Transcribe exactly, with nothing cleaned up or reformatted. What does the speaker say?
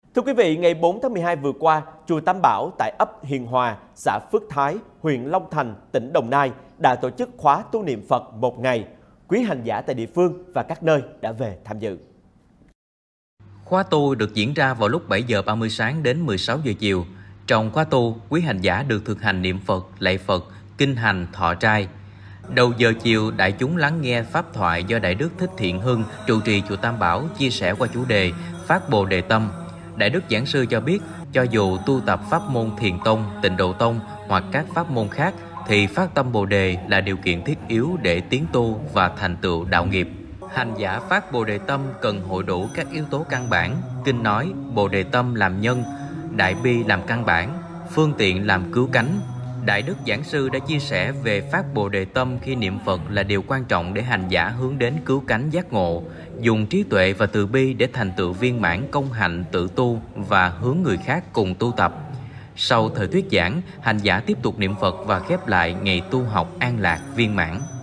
Thưa quý vị, ngày bốn tháng mười hai vừa qua, chùa Tam Bảo tại ấp Hiền Hòa, xã Phước Thái, huyện Long Thành, tỉnh Đồng Nai đã tổ chức khóa tu niệm Phật một ngày. Quý hành giả tại địa phương và các nơi đã về tham dự. Khóa tu được diễn ra vào lúc bảy giờ ba mươi sáng đến mười sáu giờ chiều. Trong khóa tu, quý hành giả được thực hành niệm Phật, lạy Phật, kinh hành, thọ trai. Đầu giờ chiều, đại chúng lắng nghe pháp thoại do Đại Đức Thích Thiện Hưng, trụ trì chùa Tam Bảo chia sẻ qua chủ đề Phát Bồ Đề Tâm. Đại Đức Giảng sư cho biết, cho dù tu tập pháp môn Thiền Tông, Tịnh Độ Tông hoặc các pháp môn khác, thì phát tâm Bồ Đề là điều kiện thiết yếu để tiến tu và thành tựu đạo nghiệp. Hành giả phát Bồ Đề Tâm cần hội đủ các yếu tố căn bản. Kinh nói, Bồ Đề Tâm làm nhân, Đại Bi làm căn bản, phương tiện làm cứu cánh. Đại Đức Giảng sư đã chia sẻ về phát Bồ Đề Tâm khi niệm Phật là điều quan trọng để hành giả hướng đến cứu cánh giác ngộ, dùng trí tuệ và từ bi để thành tựu viên mãn công hạnh tự tu và hướng người khác cùng tu tập. Sau thời thuyết giảng, hành giả tiếp tục niệm Phật và khép lại ngày tu học an lạc viên mãn.